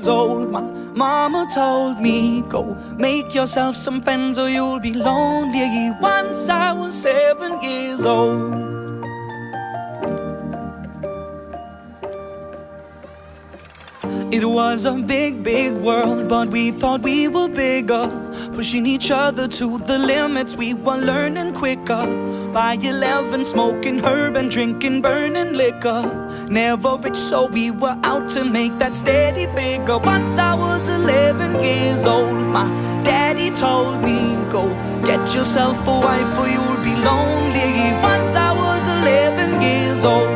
years old, my mama told me, go make yourself some friends or you'll be lonely. Once I was 7 years old. It was a big, big world, but we thought we were bigger, pushing each other to the limits. We were learning quicker. By 11, smoking herb and drinking burning liquor. Never rich, so we were out to make that steady figure. Once I was 11 years old, my daddy told me, go get yourself a wife or you'll be lonely. Once I was 11 years old.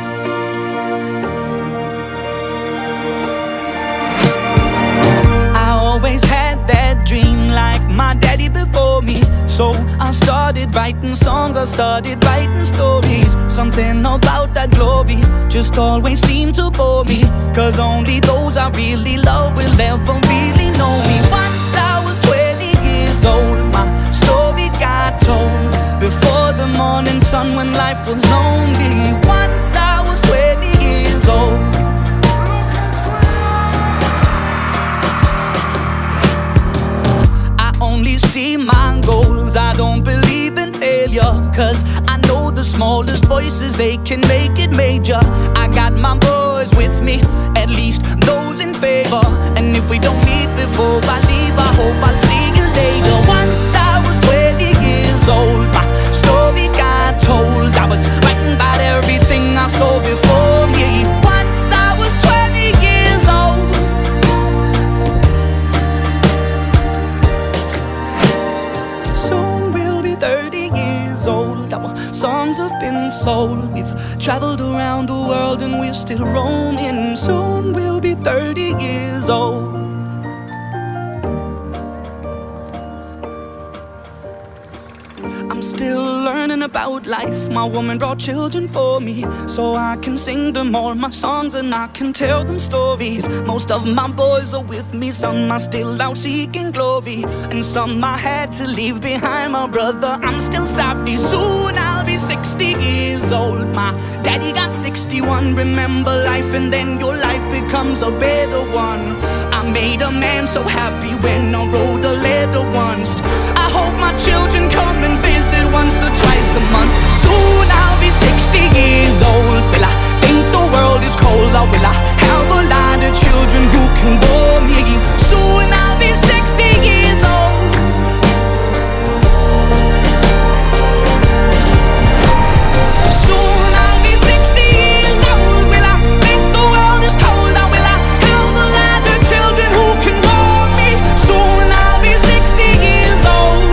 Always had that dream like my daddy before me. So I started writing songs, I started writing stories. Something about that glory just always seemed to bore me, cause only those I really love will ever really know me. Once I was 20 years old, my story got told before the morning sun when life was lonely. Once I was 20 years old. Only see my goals, I don't believe in failure, cause I know the smallest voices, they can make it major. I got my boys with me, at least those in favor. And if we don't meet before I leave, I hope I'll see you later. Once I was 20 years old, my story got told. I was writing about everything I saw before me. Once I was 20 years old. Soon we'll be 30 years old. Our songs have been sold. We've traveled around the world and we're still roaming. Soon we'll be 30 years old. I'm still learning about life. My woman brought children for me, so I can sing them all my songs and I can tell them stories. Most of my boys are with me, some are still out seeking glory, and some I had to leave behind. My brother, I'm still sorry. Soon I'll be 60 years old. My daddy got 61. Remember life and then your life becomes a better one. I made a man so happy when I wrote a letter once. I hope my children come and visit once or twice a month. Soon I'll be 60 years old. Will I think the world is cold, or will I have a lot of children who can bore me? Soon I'll be 60 years old. Soon I'll be 60 years old. Will I think the world is cold, or will I have a lot of children who can bore me? Soon I'll be 60 years old.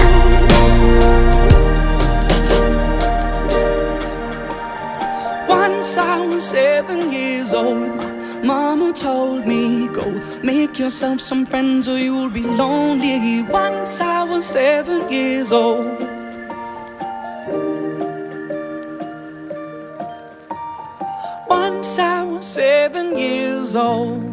Once I was 7 years old, my mama told me, go make yourself some friends or you'll be lonely. Once I was 7 years old. Once I was 7 years old.